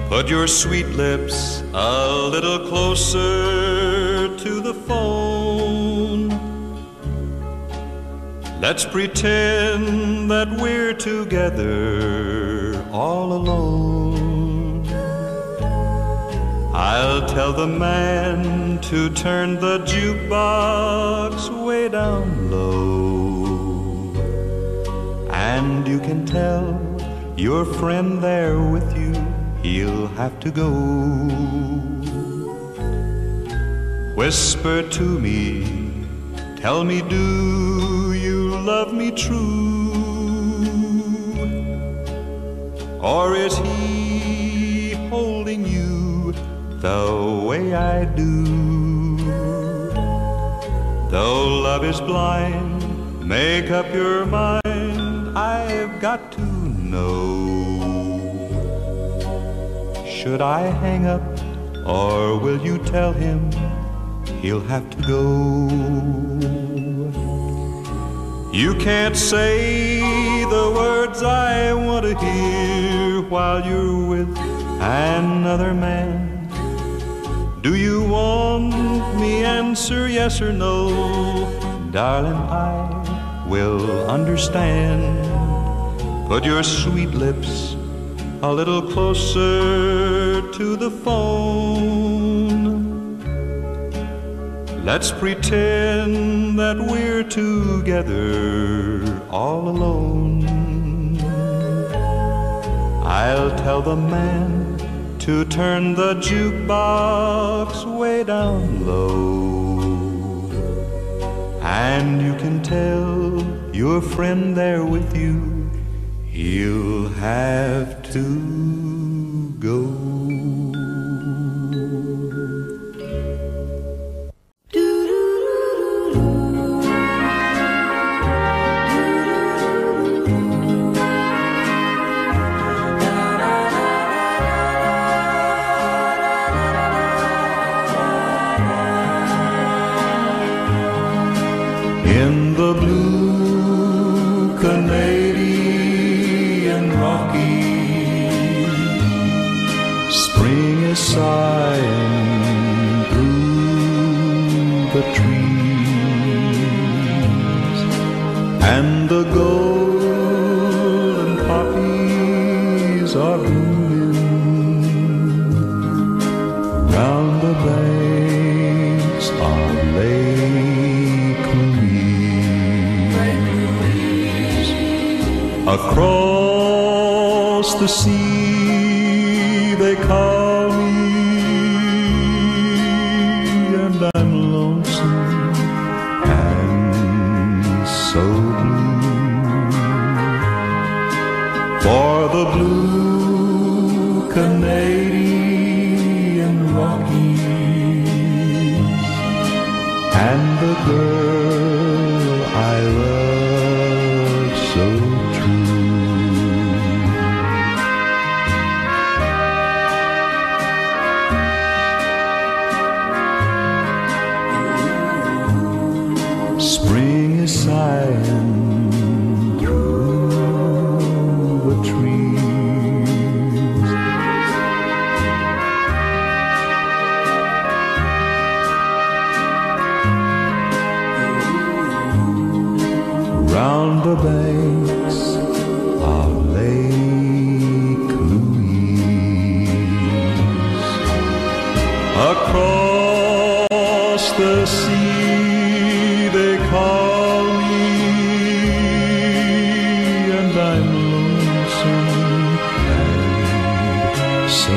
Put your sweet lips a little closer to the phone. Let's pretend that we're together all alone. I'll tell the man to turn the jukebox way down low, and you can tell your friend there with you he'll have to go. Whisper to me, tell me, do you love me true? Or is he holding you the way I do? Though love is blind, make up your mind, I've got to know. Should I hang up, or will you tell him he'll have to go? You can't say the words I want to hear while you're with another man. Do you want me answer yes or no? Darling, I will understand. Put your sweet lips a little closer to the phone. Let's pretend that we're together all alone. I'll tell the man to turn the jukebox way down low, and you can tell your friend there with you he'll have to go. In the blue Canadian Rockies, spring is sighing through the trees, and the golden poppies are blooming round the banks of Lake Louise. Across the sea they call me, and I'm lonesome and so blue, for the blue Canadian Rockies and the girl I love so true. Spring is sighing through the trees, round the banks of Lake Louise. Across the sea they call me, and I'm lonesome and so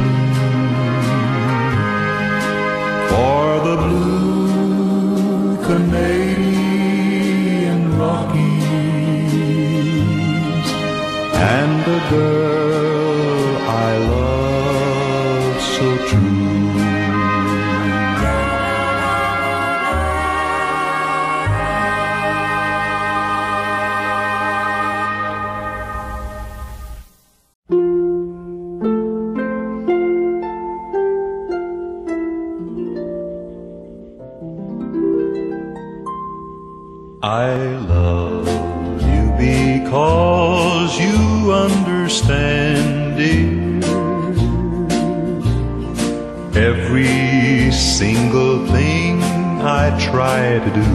blue, for the blue Canadian Rockies and the girl I love so true. I love you because you understand, dear. try to do.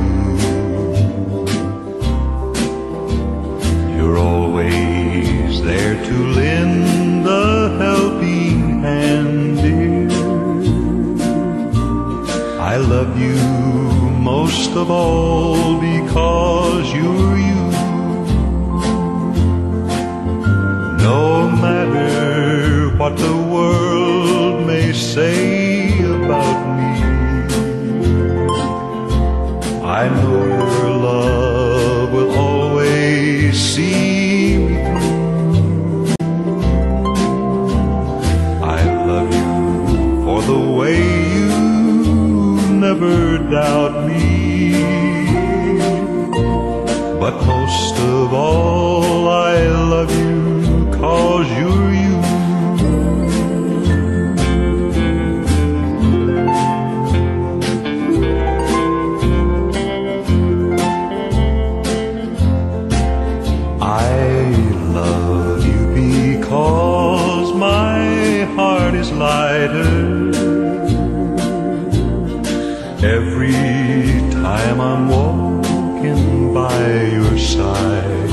You're always there to lend a helping hand, dear. I love you most of all because you're you. No matter what the world may say about me, I know your love will always see me through. I love you for the way you never doubt me, but most of all I love you 'cause you're you. I love you because my heart is lighter every time I'm walking by your side.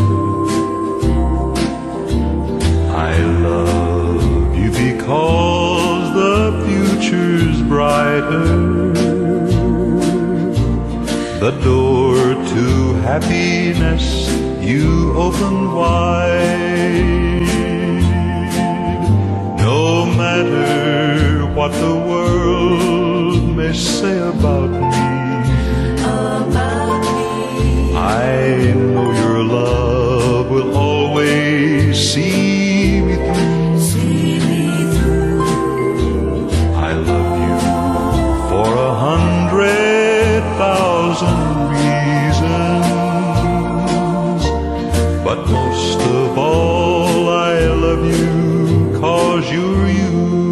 I love you because the future's brighter, the door to happiness you open wide. No matter what the world may say about me, I know your love will always see me through. I love you for 100,000 reasons, but most of all I love you 'cause you're you.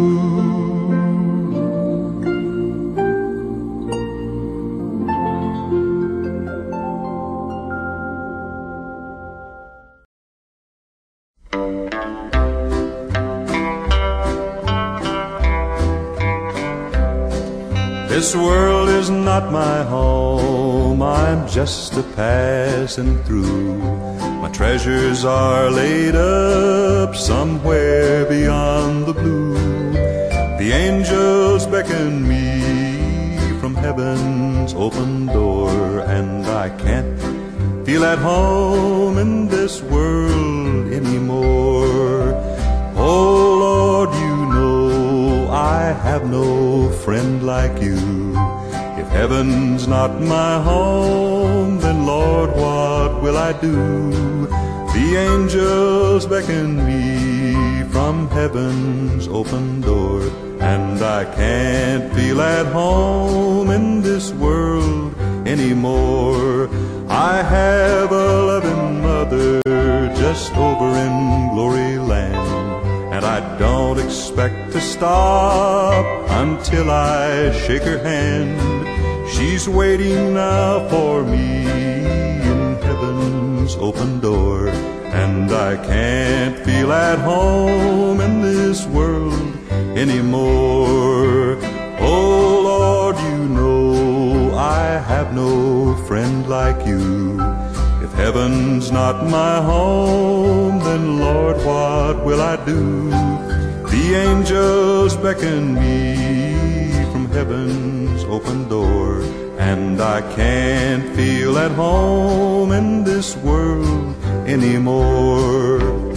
This world is not my home, I'm just a passing through. My treasures are laid up somewhere beyond the blue. The angels beckon me from heaven's open door, and I can't feel at home in this world anymore. Oh Lord, you know I have no friend like you. If heaven's not my home, then Lord, what will I do? The angels beckon me from heaven's open door, and I can't feel at home in this world anymore. I have a loving mother just over in glory land, and I don't expect to stop until I shake her hand. She's waiting now for me in heaven's open door, and I can't feel at home in this world anymore. Oh Lord, you know I have no friend like you. If heaven's not my home, then Lord, what will I do? The angels beckon me from heaven's open door, and I can't feel at home in this world anymore.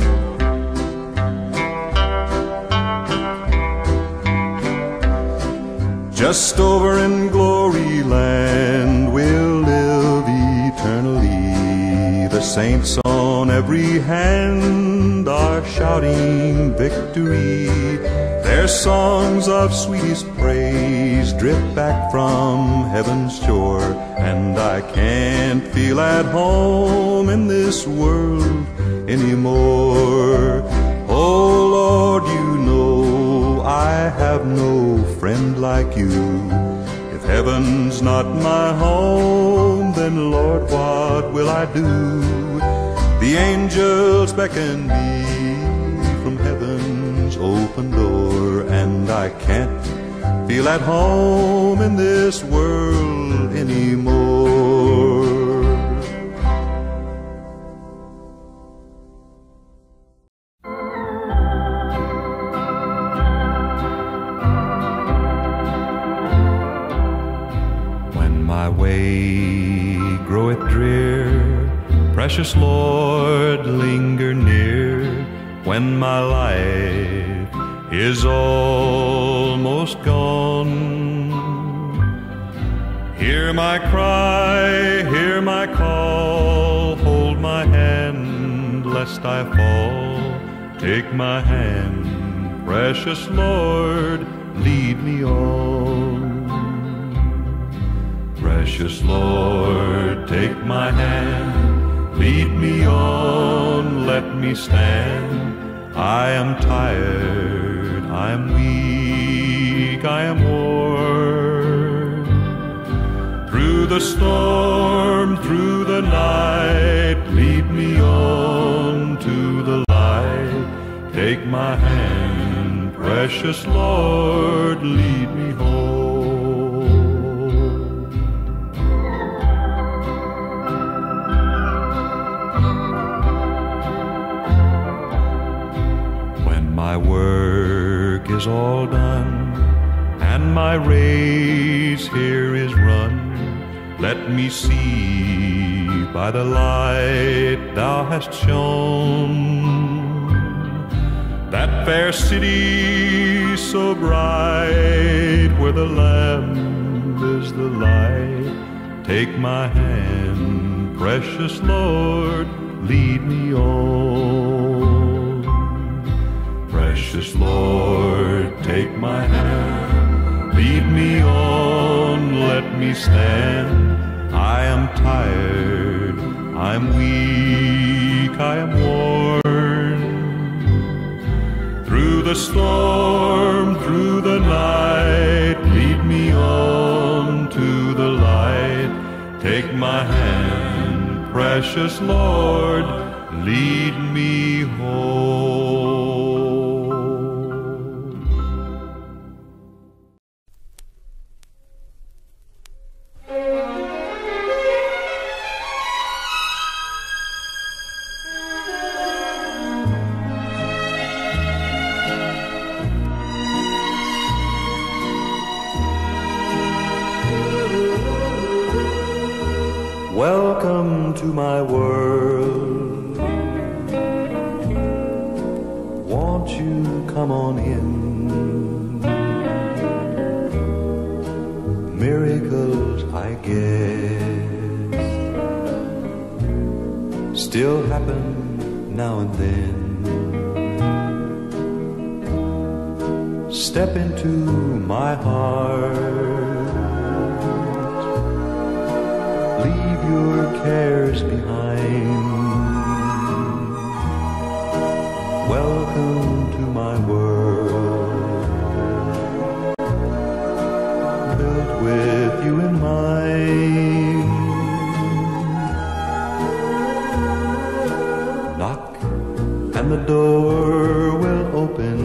Just over in glory land we'll live eternally. The saints on every hand are shouting victory. Their songs of sweetest praise drift back from heaven's shore, and I can't feel at home in this world anymore. Oh Lord, you know I have no friend like you. If heaven's not my home, then Lord, what will I do? The angels beckon me from heaven's open door, and I can't feel at home in this world anymore. When my way groweth drear, precious Lord, linger near. When my life is almost gone, hear my cry, hear my call, hold my hand lest I fall. Take my hand, precious Lord, lead me on. Precious Lord, take my hand, lead me on, let me stand. I am tired, I am weak, I am worn. Through the storm, through the night, lead me on to the light. Take my hand, precious Lord, lead me home. When my work is all done and my race here is run, let me see by the light thou hast shone that fair city so bright, where the Lamb is the light. Take my hand, precious Lord, lead me on. Precious Lord, take my hand, lead me on, let me stand. I am tired, I am weak, I am worn. Through the storm, through the night, lead me on to the light. Take my hand, precious Lord, lead me home. Welcome to my world. Won't you come on in? Miracles, I guess, still happen now and then. Step into my heart, leave your cares behind. Welcome to my world, built with you in mind. Knock and the door will open.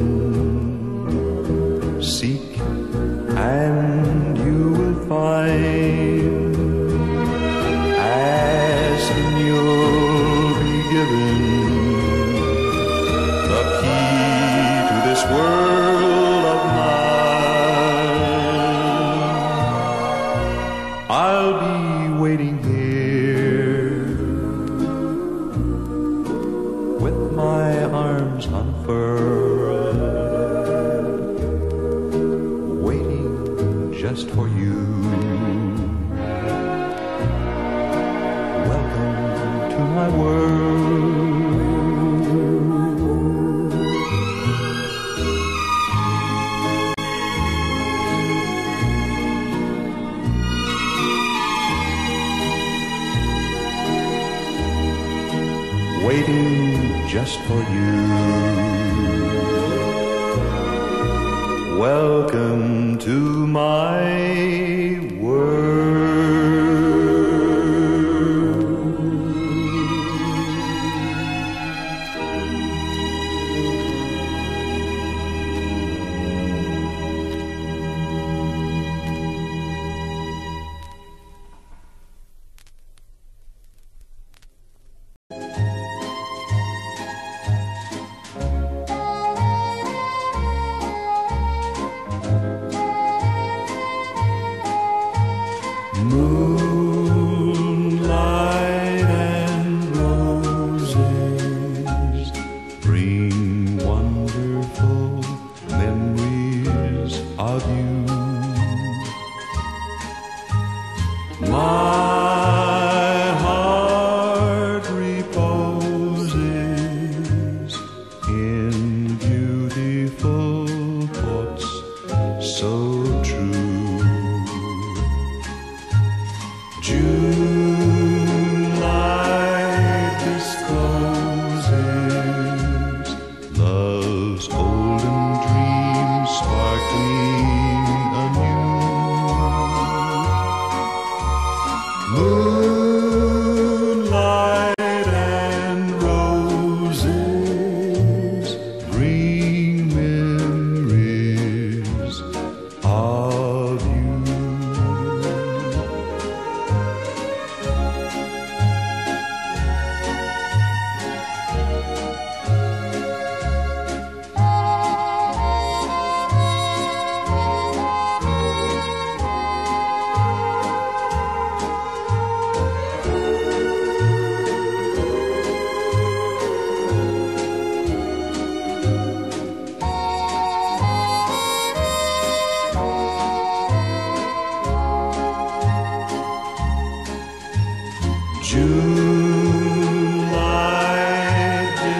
Seek and you will find. You'll be given the key to this world of mine. I'll be waiting here with my arms unfurled, waiting just for you. My world, waiting just for you. Welcome to my world.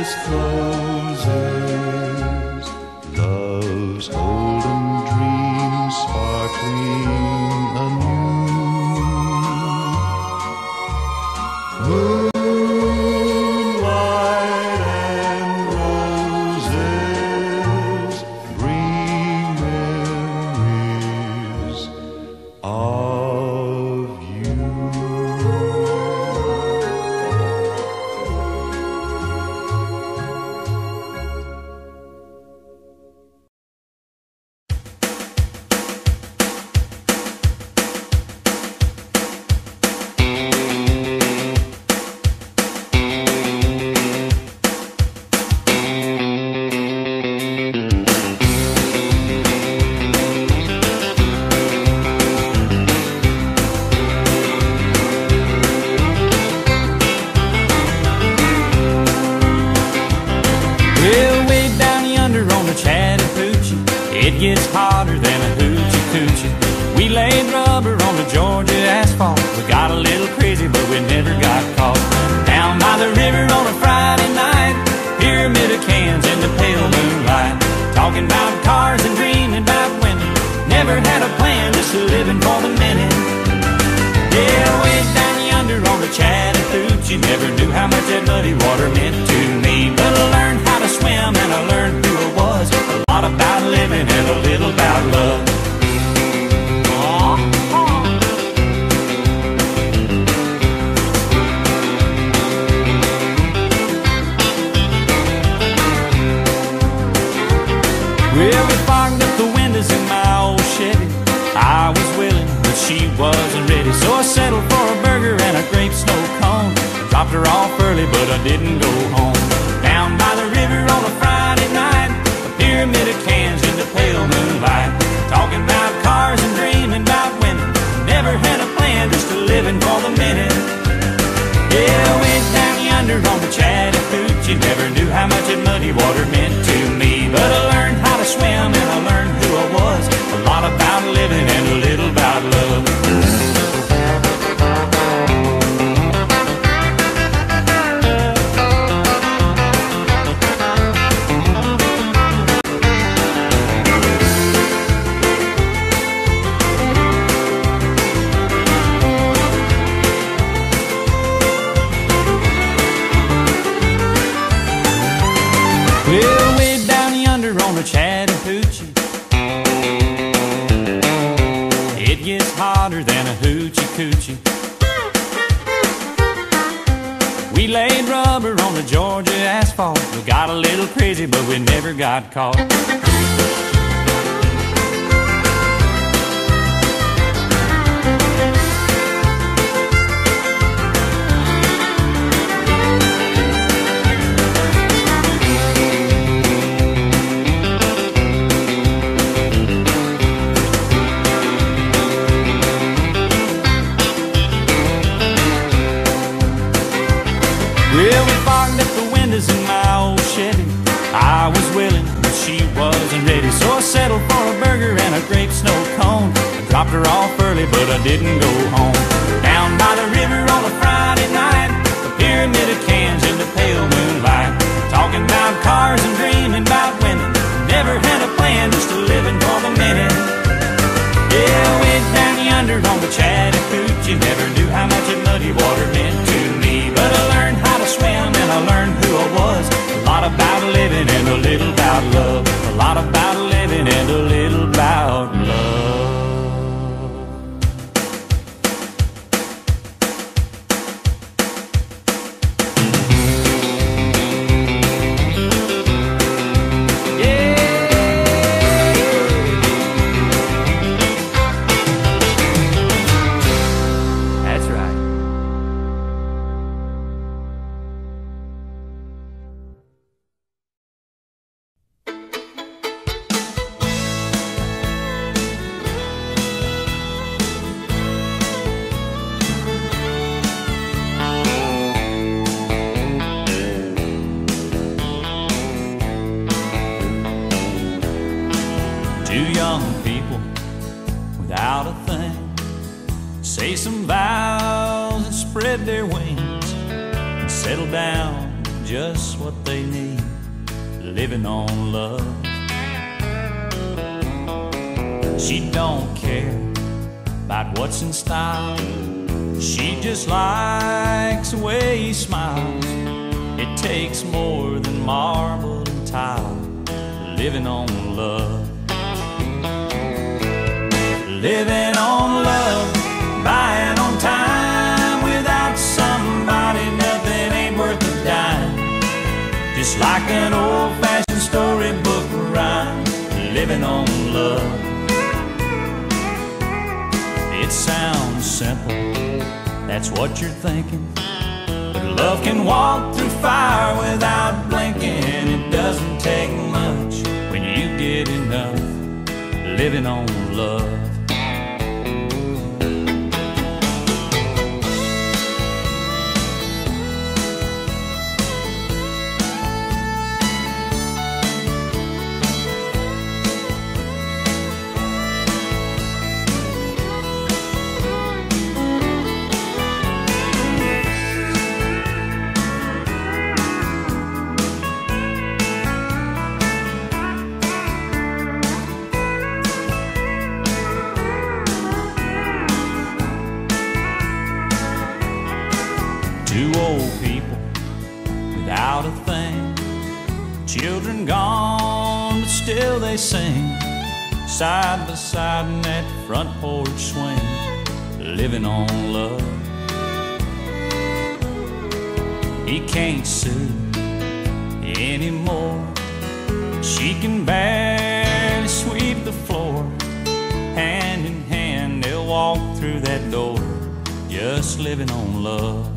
eyes closes, love's golden dream sparkling anew. Moonlight and roses bring memories of you. It gets hotter than a hoochie coochie. We laid rubber on the Georgia asphalt. We got a little crazy, but we never got caught. Down by the river on a Friday night, pyramid of cans in the pale moonlight, talking about cars and dreaming about women. Never had a plan, just living for the minute. Yeah, way down yonder on the Chattahoochee, never knew how much that muddy water meant to me. But I learned how to swim and I learned who I was. A lot about living and a little about love. Well, we fogged up the windows in my old Chevy. I was willing, but she wasn't ready. So I settled for a burger and a grape snow cone. Dropped her off early, but I didn't go home. Down by the river on a Friday night, a pyramid of cans in the pale moonlight, talking about cars and dreaming about women. Never had a plan, just a living for the minute. Yeah, I went down yonder on the Chattahoochee, never knew how much that muddy water meant to me. But I learned how to swim and I learned who I was. A lot about living and a little about love. Well, way down yonder on the Chattahoochee, it gets hotter than a hoochie coochie. We laid rubber on the Georgia asphalt. We got a little crazy, but we never got caught. Well, we fogged up the windows in my old Chevy. I was willing, but she wasn't ready. So I settled for a burger and a grape snow cone. I dropped her off early, but I didn't go home. Down by the river on a Friday night, a pyramid of cans in the pale moonlight, talking about cars and dreaming about women. Never had a plan, just a living for the minute. Yeah, I went down yonder on the Chattahoochee, never knew how much that muddy water meant to me. But I learned how to swim and I learned who I was. A lot about living and a little about love. A lot about living and a little about love. Two young people without a thing say some vows and spread their wings and settle down just what they need, living on love. She don't care about what's in style, she just likes the way he smiles. It takes more than marble and tile, living on love. Living on love, buying on time. Without somebody, nothing ain't worth a dime. Just like an old-fashioned storybook rhyme, living on love. It sounds simple, that's what you're thinking, but love can walk through fire without blinking. It doesn't take much when you get enough, living on love. Two old people without a thing, children gone, but still they sing, side by side in that front porch swing, living on love. He can't sue anymore, she can barely sweep the floor. Hand in hand they'll walk through that door, just living on love.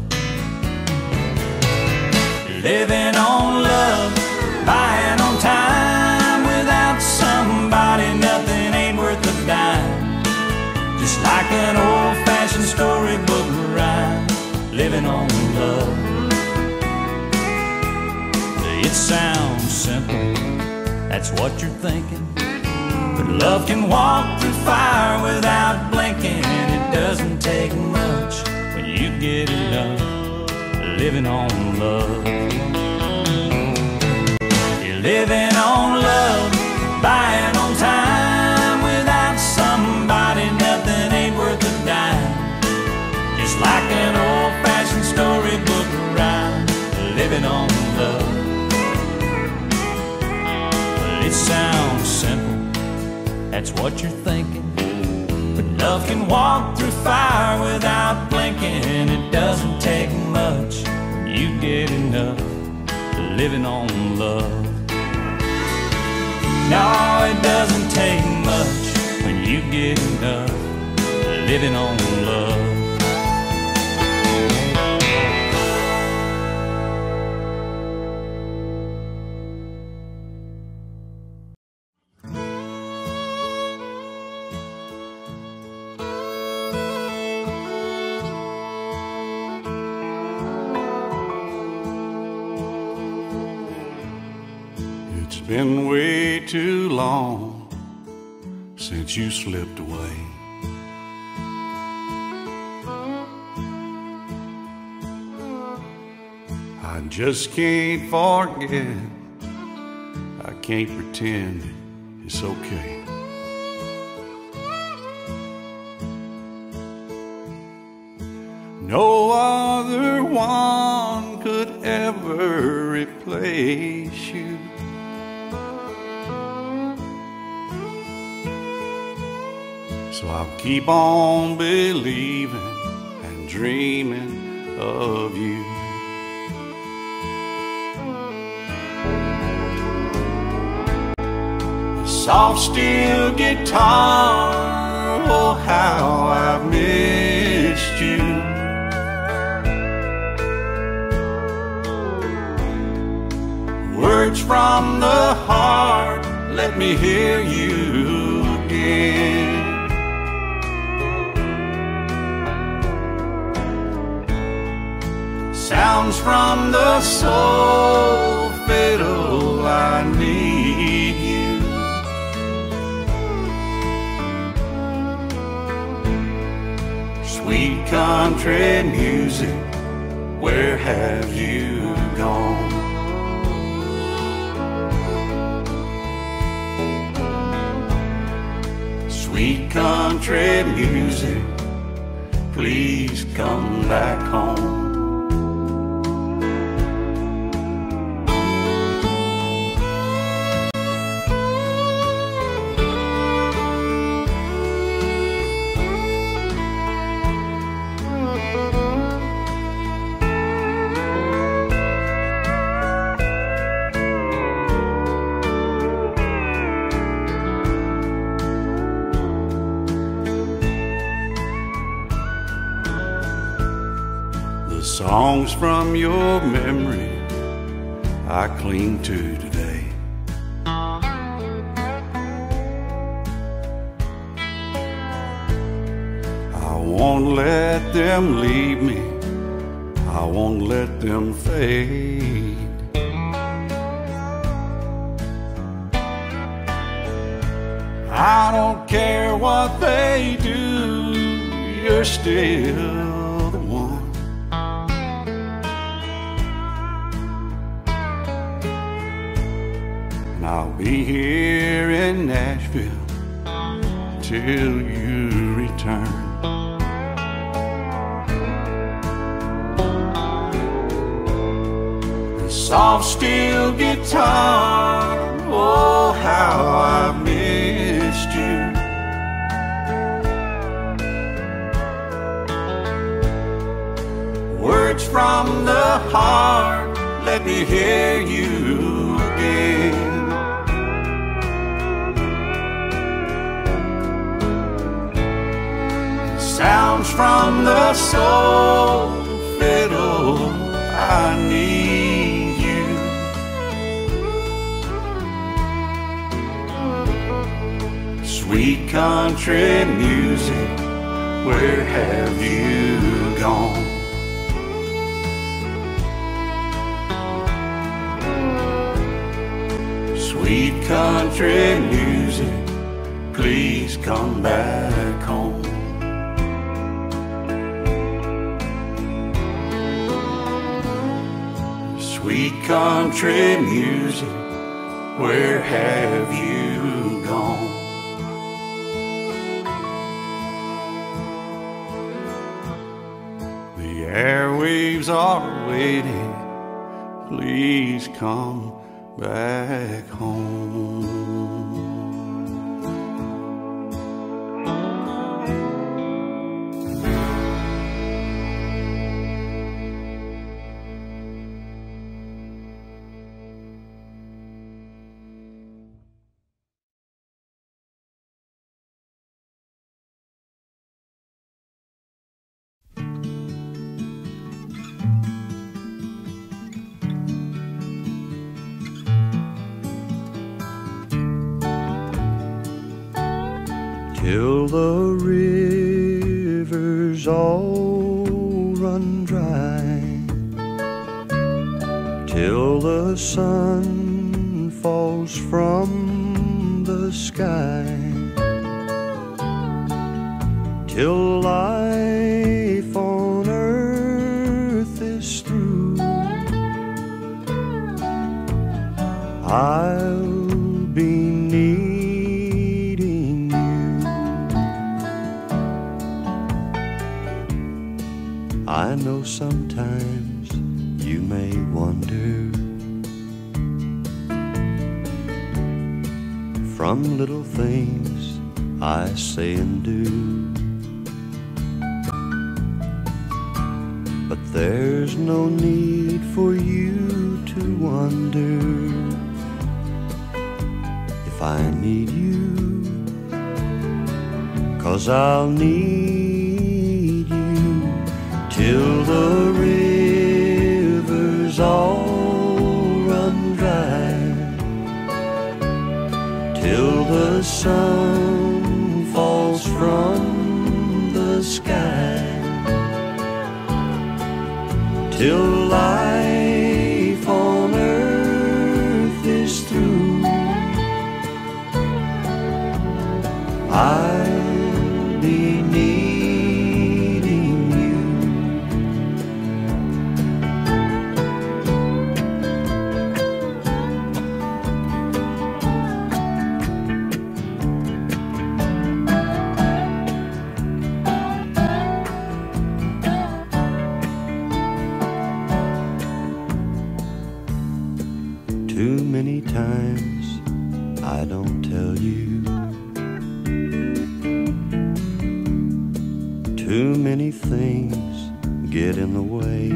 Living on love, buying on time. Without somebody, nothing ain't worth a dime. Just like an old-fashioned storybook rhyme, living on love. It sounds simple, that's what you're thinking, but love can walk through fire without blinking. It doesn't take much when you get enough, living on love. You're living on love, buying on time. Without somebody, nothing ain't worth a dime. Just like an old-fashioned storybook rhyme, living on love. Well, it sounds simple, that's what you're thinking, but love can walk through fire without blinking. It doesn't take much when you get enough, living on love. No, it doesn't take much when you get enough, living on love. It's been way too long since you slipped away. I just can't forget, I can't pretend it's okay. No other one could ever replace you. So I'll keep on believing and dreaming of you. The soft steel guitar, oh how I've missed you. Words from the heart, let me hear you again. Sounds from the soul, fiddle, I need you. Sweet country music, where have you gone? Sweet country music, please come back home. The songs from your memory I cling to today. I won't let them leave me, I won't let them fade. I don't care what they do, you're still the one. And I'll be here in Nashville till you return. The soft steel guitar, oh how I've missed you. Words from the heart, let me hear you again. Sounds from the soul, fiddle, I need you. Sweet country music, where have you gone? Sweet country music, please come back home. Sweet country music, where have you gone? The airwaves are waiting, please come back home. Till the rivers all run dry, till the sun falls from the sky, till life on earth is through, I'll be needing you. I know sometimes you may wonder, from little things I say and do, but there's no need for you to wonder. If I need you, 'cause I'll need you till the rivers all run dry, till the sun falls from the sky, till life on earth is through, I'll be needing you. Too many times I don't tell you. Too many things get in the way.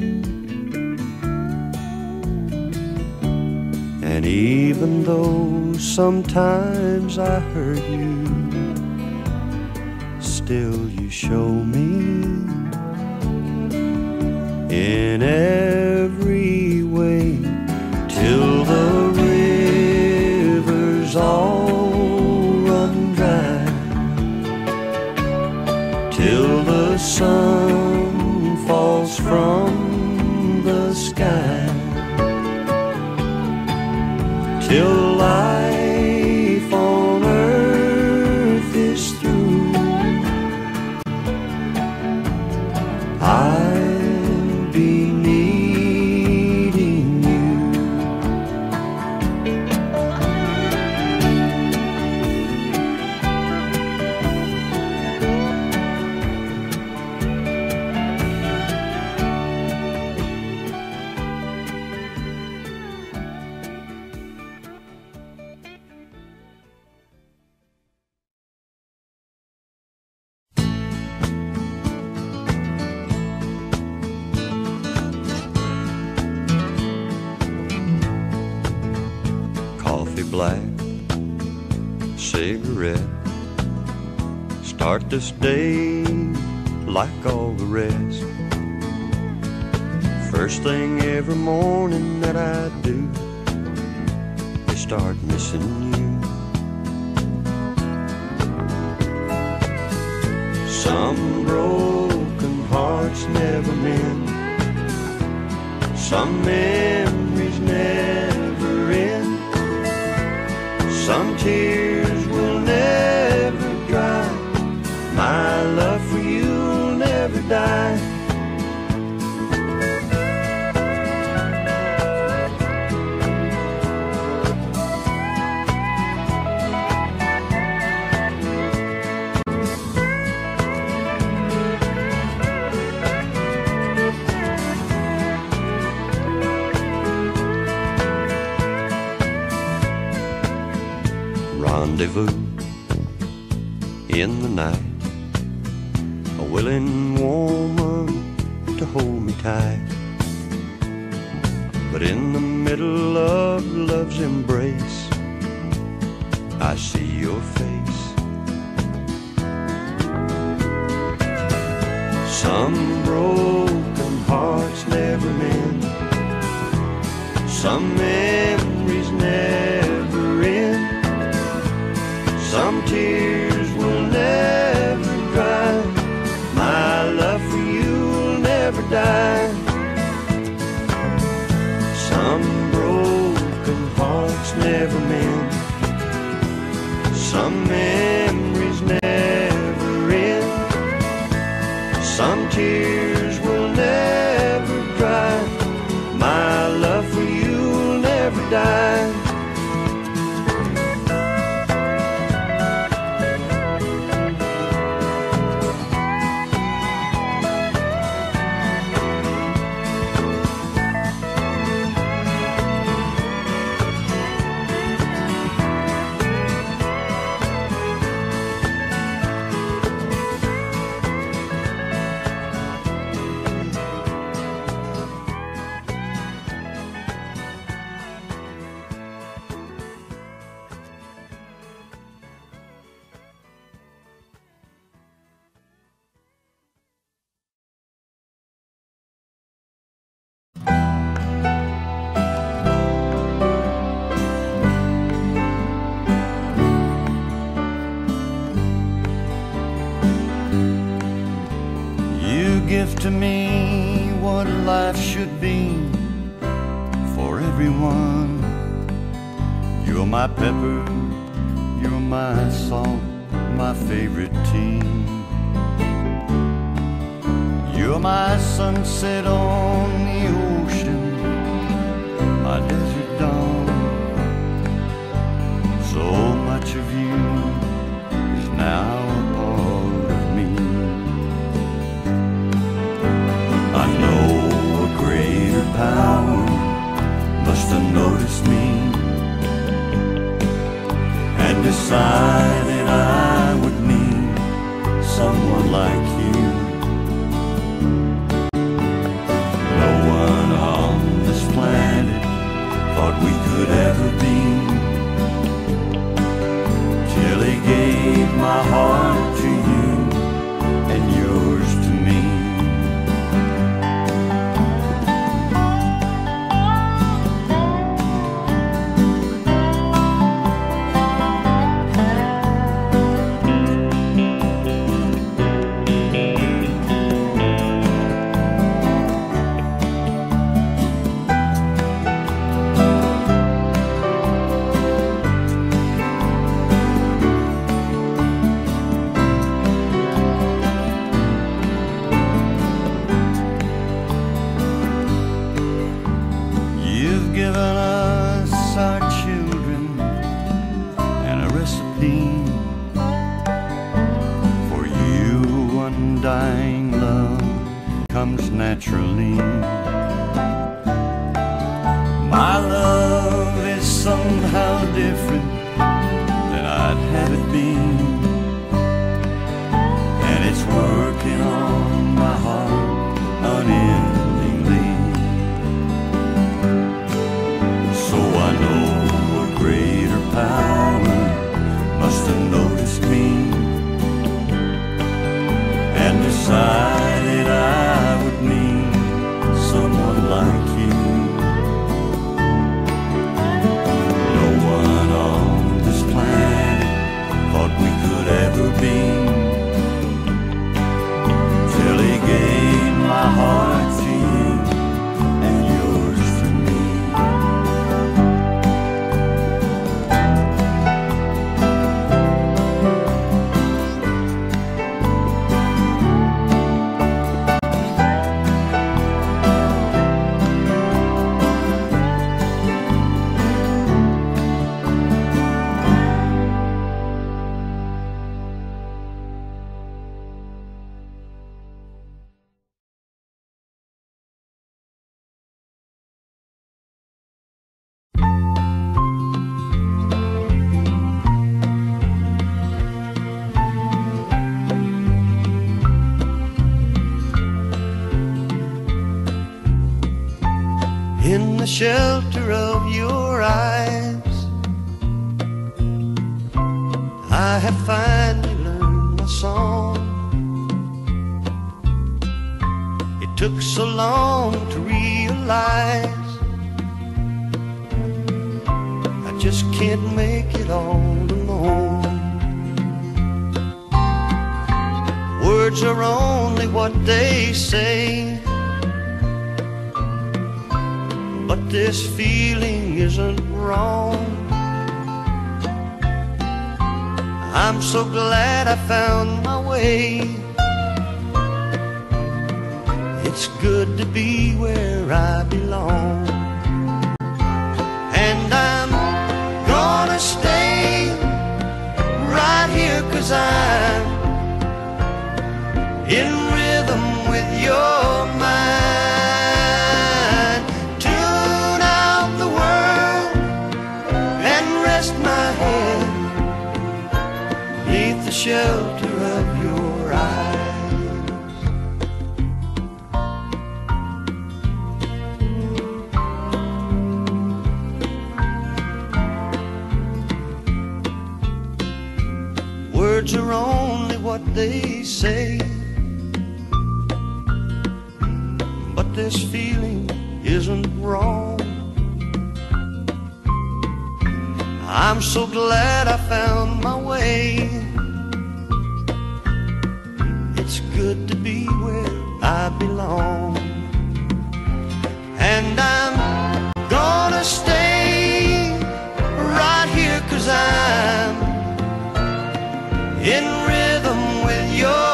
And even though sometimes I hurt you, still you show me in every way, till the rivers all run dry, till the sun falls from the sky, till life on earth is through. I'll be needing you. Coffee black, cigarette, start this day like all the rest. First thing every morning that I do is start missing you. Some broken hearts never mend, some memories never end, some tears will never dry. My love for you will never die. Rendezvous in the night, a willing woman to hold me tight. But in the middle of love's embrace, I see your face. Some broken hearts never mend, some memories never end, some tears will never dry. My love for you will never die. Some broken hearts never mend, some memories never end, some tears will never dry. My love for you will never die. Give to me what life should be for everyone. You're my pepper, you're my salt, my favorite tea. You're my sunset on the ocean, my desert dawn. So much of you is now a part of me. I know a greater power, must have noticed me and decided I would need someone like you. No one on this planet thought we could ever be, till he gave my heart to you and yours to me. Undying love comes naturally. My love is somehow different than I'd have it be, and it's working on my heart unendingly. So I know a greater power must have noticed me and decided I would need someone like you. No one on this planet thought we could ever be, till he gave my heart to you and yours to me. In the shelter of your eyes, I have finally learned my song. It took so long to realize I just can't make it all alone. Words are only what they say, but this feeling isn't wrong. I'm so glad I found my way. It's good to be where I belong. And I'm gonna stay right here, 'cause I'm in rhythm with your mind. Tune out the world and rest my head beneath the shelter of your eyes. Words are only what they say, but this feeling isn't wrong. I'm so glad I found my way. It's good to be where I belong. And I'm gonna stay right here, 'cause I'm in rhythm with your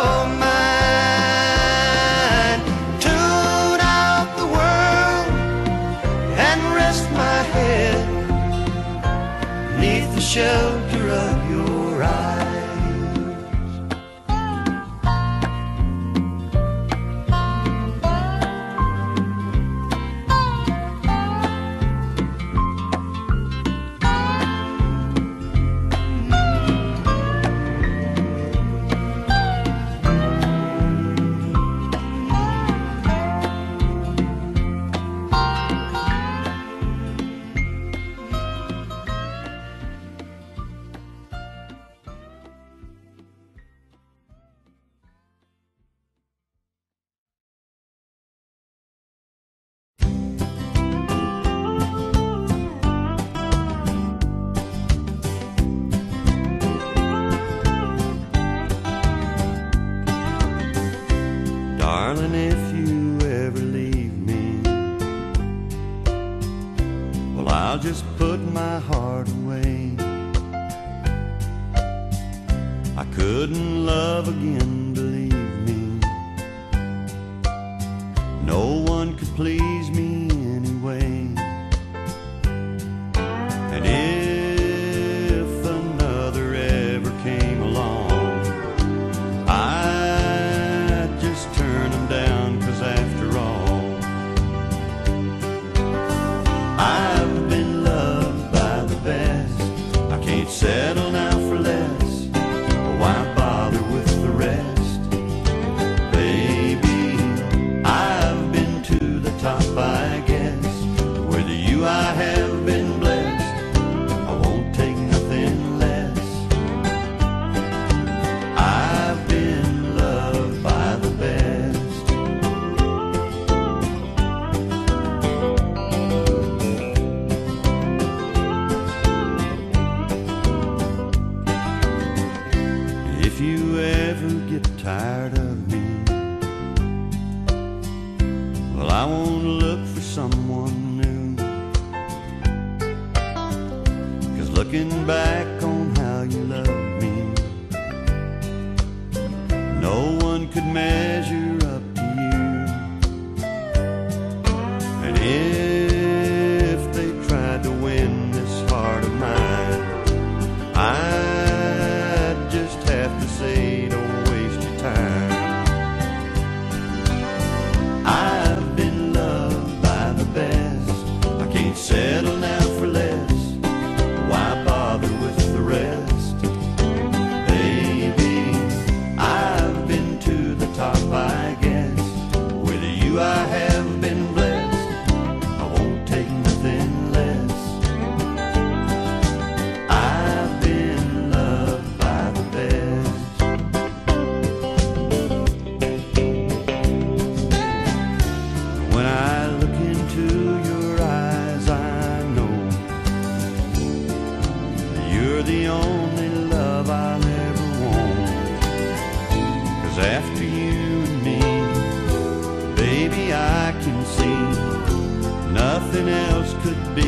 mind. Tune out the world and rest my head beneath the shelter of your eyes. just put my heart away. I couldn't love again, believe me. No one could please me anyway. And if another ever came along, I'd just turn them down, 'cause after all, I've been loved by the best. I can't settle now for less. Why bother with the rest? Baby, I've been to the top, I guess. With you I have been blessed. I won't take nothing less. I've been loved by the best. If you ever get tired of me, well, I won't look for someone new. 'Cause looking back on how you loved me, no one could measure up to you. And if they tried to win this heart of mine, I'd just have to say, don't waste your time. I've been loved by the best. I can't settle now for less. Why bother with the rest? Baby, I've been to the top, I guess. With you I have been blessed. I won't take nothing less. I've been loved by the best. When I look into your eyes, I know you're the only love I'll ever want. 'Cause after you and me, baby, I can see nothing else could be